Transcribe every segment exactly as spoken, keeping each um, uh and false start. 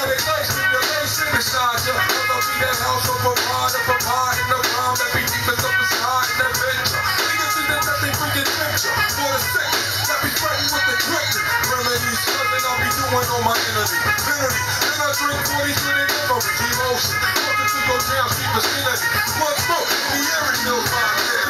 that ignite stimulation inside ya. I'll be that house of provider, providing the rhyme that be deepest up inside an adventure. Niggas think that nothing freaking picture for the sake that be fighting with the quickness. Remedies, nothing I'll be doing on my enemy. Penalty, then I drink forties with an memory. Emotion, walking through your damn street vicinity. One smoke, the air is still fine there.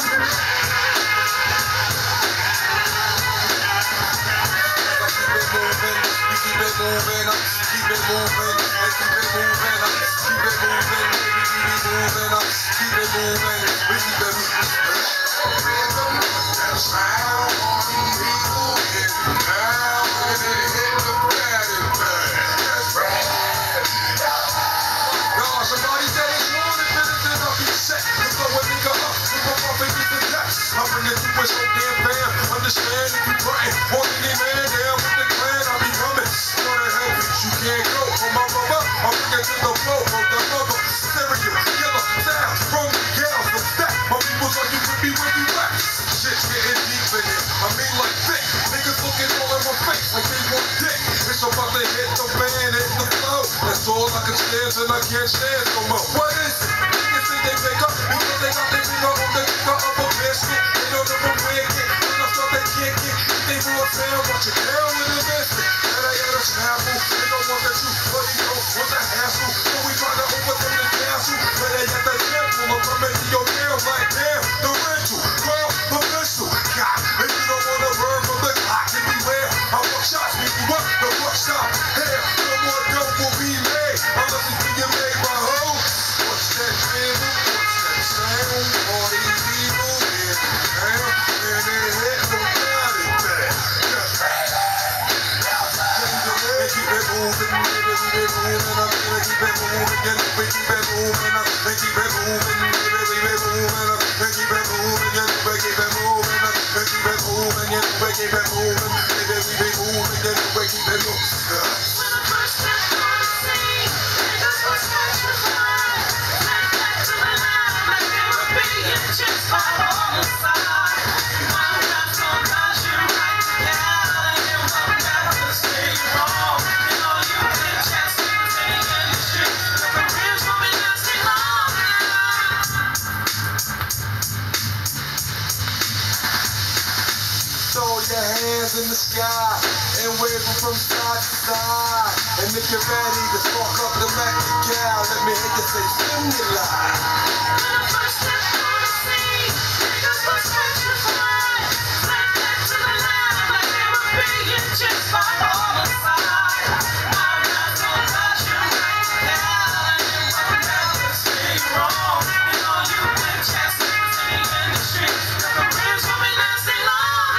Keep it moving, keep it moving, let's keep it moving, keep it moving, baby, keep it moving, keep it moving, we keep it moving. Rhythm, that sound on people getting down when it hit the planet, man. That's right. Y'all, somebody said it's more than minutes and I'll be set. You throw a nigga up, you go off and get the depths. I bring it to it so damn bam. Understand if you pray, want any man down with the clan, I'll be coming. You can't go for my brother. I'll bring it to the flow of the mother. Stereo, yellow, sound from the gals of that. My people thought you could be where you at. Shit's getting deep in it. I mean like thick. Niggas looking all in my face like they want dick. It's about to hit the fan, hit the flow. That's all I can stand and I can't stand no more. What is it? Niggas think they pick up because they got their finger on the finger of a biscuit. They don't know where it get. When I start they kick it. They will sound, watch it down with a biscuit. And I got a snapple. They don't want that you, but he don't want the hassle. So we try to overthrow the castle. But they got that sample of coming to your nails like damn. The rental, well, the missile. God, if you don't want to burn from the clock, then beware. I want shots, beat you up, the rush stop. Hell, no more dope will be made. Unless it's being made by hoe. What's that feeling? What's that sound? All these people in town. And it hit no doubt it back. Keep it moving, baby, keep it moving, I'm gonna keep it moving, yeah, we keep it moving, I'm gonna keep it moving, baby, keep it moving, I'm gonna keep it moving, yeah, we keep it moving, I'm gonna keep it moving, yeah, we keep it moving, baby, we be moving, yeah, we keep it moving. When I first stepped on the scene, niggas was petrified, back back to the line, like they were being just by on the side. My rap's gonna cause you right now, and you won't never stay wrong. Throw your hands in the sky and wave them from side to side. And if you're ready to spark up the Mac-a-cow, let me hear you say stimuli. When I first stepped on the scene, niggas was petrified. Back back to the line like they were being just by all the side. My rap's gonna cause you right now, and you won't never stay wrong. And all you Winchesters in the industry, the careers will be lasting long.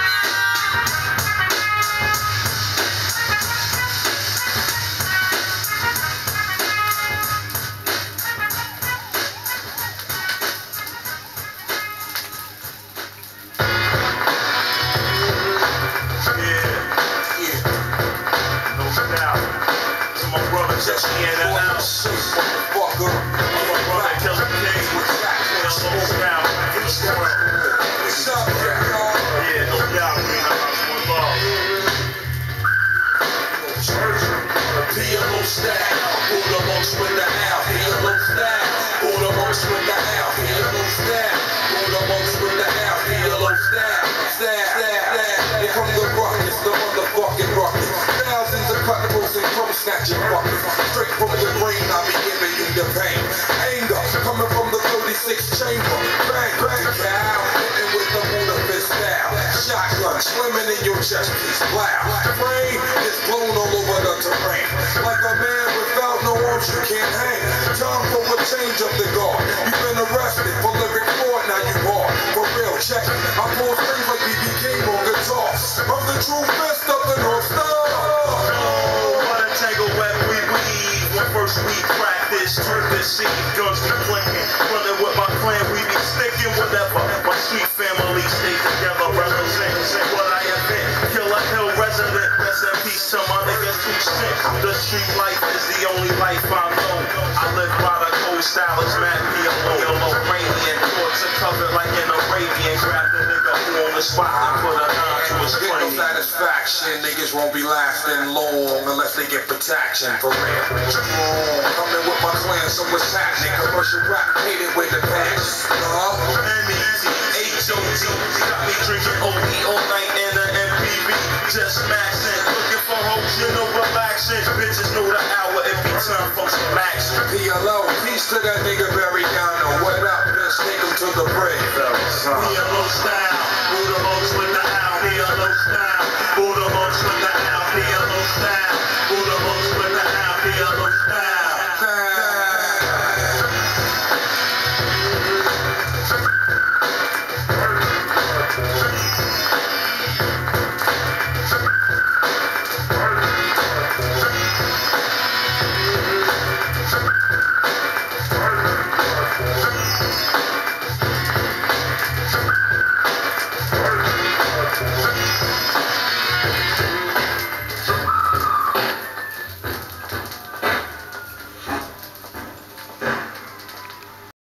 Just me and the house, motherfucker. I'm a brother, kill the king. What's that? What's up, y'all? Yeah, no doubt, we in the house, one love. P M O style, who the most with the L? P M O style, who the most with the L? P M O style, who the most with the L? P M O style, style, style. Here come the rockets, the motherfucking rockets. Thousands of cutlables and crumb snatching buckets. Straight from the brain, I be giving you the pain. Anger coming from the thirty-six chamber. Bang, bang, cow, hitting with the Buddha fist style. Shotgun swimming in your chest piece. Loud. Brain is blown all over the terrain. Like a man without no arms, you can't hang. Time for a change of the guard. You've been arrested for lyric fraud, now you hard. For real, check it. I pull strings like B B King on guitar. I'm the true fist of the North Star. When first we practice, turn this seed, guns be clicking. Running with my clan, we be sticking, whatever. My sweet family stay together, represent what I have been. Killer Hill resident, rest in peace to my nigga two cent. The street life is the only life I know. I live by the cold style, it's mad P M O, radiant thoughts covered like an Arabian. Grab the nigga who on the spot and put a nine to his Get no cranium. satisfaction, niggas won't be lasting long unless they get protection. For real, coming with my clan, so what's happening? Commercial rap, hated with the pants. Uh-huh. M E T H O T got me drinking O E all night in the M P V. Just maxing, looking for hoes, you know, relaxing. Bitches know the hour if we turn from some action. P L O, peace to that nigga Barry Down. What up, bitch? Take him to the break. P L O style.